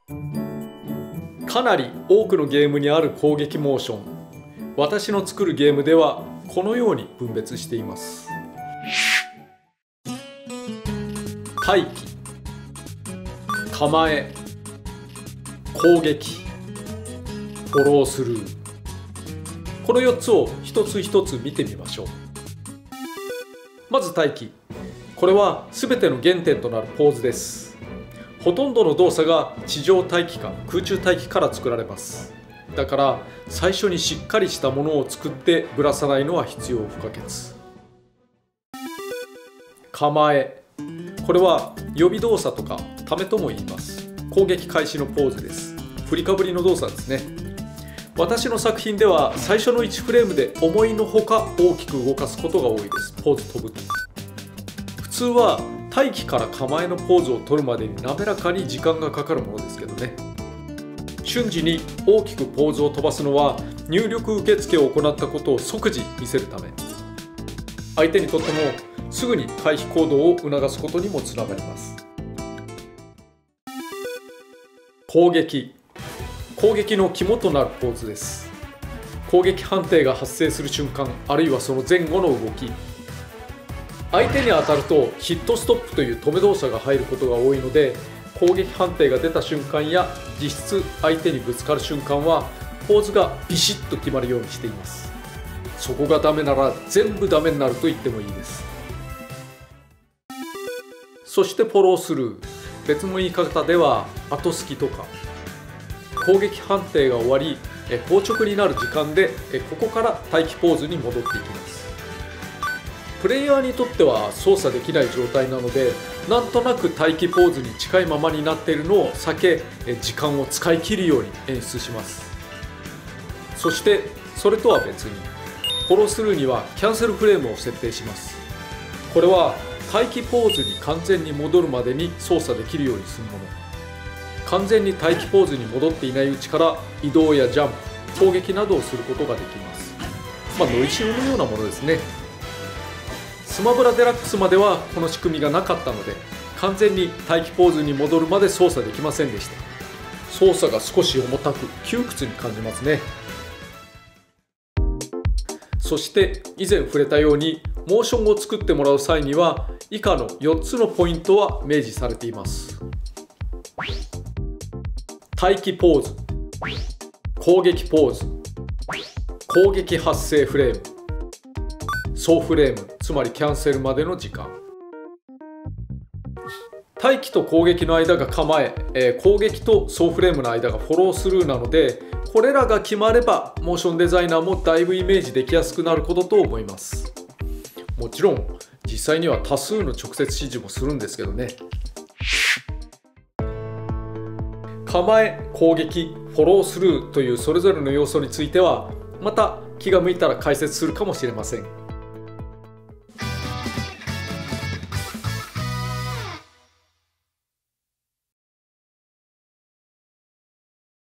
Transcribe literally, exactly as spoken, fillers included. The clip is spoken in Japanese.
かなり多くのゲームにある攻撃モーション、私の作るゲームではこのように分別しています。待機、構え、攻撃、フォロースルー。このよっつを一つ一つ見てみましょう。まず待機。これは全ての原点となるポーズです。ほとんどの動作が地上待機か空中待機から作られます。だから最初にしっかりしたものを作ってぶらさないのは必要不可欠。構え。これは予備動作とかためとも言います。攻撃開始のポーズです。振りかぶりの動作ですね。私の作品では最初のいちフレームで思いのほか大きく動かすことが多いです。ポーズ飛ぶと。普通は待機から構えのポーズを取るまでに滑らかに時間がかかるものですけどね。瞬時に大きくポーズを飛ばすのは入力受付を行ったことを即時見せるため、相手にとってもすぐに回避行動を促すことにもつながります。攻撃。攻撃の肝となるポーズです。攻撃判定が発生する瞬間、あるいはその前後の動き。相手に当たるとヒットストップという止め動作が入ることが多いので、攻撃判定が出た瞬間や実質相手にぶつかる瞬間はポーズがビシッと決まるようにしています。そこがダメなら全部ダメになると言ってもいいです。そしてフォロースルー。別の言い方では後すきとか。攻撃判定が終わり硬直になる時間でここから待機ポーズに戻っていきます。プレイヤーにとっては操作できない状態なので、なんとなく待機ポーズに近いままになっているのを避け、時間を使い切るように演出します。そしてそれとは別にフォロースルーにはキャンセルフレームを設定します。これは待機ポーズに完全に戻るまでに操作できるようにするもの。完全に待機ポーズに戻っていないうちから移動やジャンプ、攻撃などをすることができます。まあノイシオのようなものですね。スマブラデラックスまではこの仕組みがなかったので、完全に待機ポーズに戻るまで操作できませんでした。操作が少し重たく窮屈に感じますね。そして以前触れたようにモーションを作ってもらう際には以下のよっつのポイントは明示されています。待機ポーズ、攻撃ポーズ、攻撃発生フレーム、総フレーム、つまりキャンセルまでの時間。待機と攻撃の間が構え、えー、攻撃と総フレームの間がフォロースルーなので、これらが決まればモーションデザイナーもだいぶイメージできやすくなることと思います。もちろん実際には多数の直接指示もするんですけどね。構え、攻撃、フォロースルーというそれぞれの要素についてはまた気が向いたら解説するかもしれません。